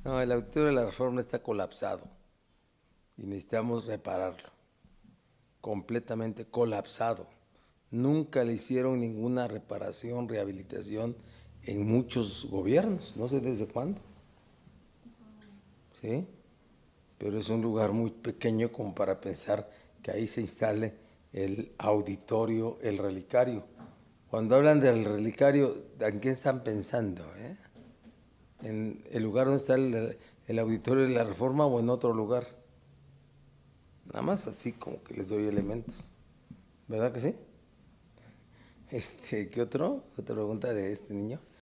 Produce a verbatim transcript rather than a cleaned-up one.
No, el auditorio de la Reforma está colapsado y necesitamos repararlo. Completamente colapsado. Nunca le hicieron ninguna reparación, rehabilitación en muchos gobiernos, no sé desde cuándo. ¿Sí? Pero es un lugar muy pequeño como para pensar que ahí se instale el auditorio, el relicario. Cuando hablan del relicario, ¿en qué están pensando? Eh? ¿En el lugar donde está el, el auditorio de la Reforma o en otro lugar? Nada más así como que les doy elementos. ¿Verdad que sí? Este, ¿qué otro? ¿Otra pregunta de este niño?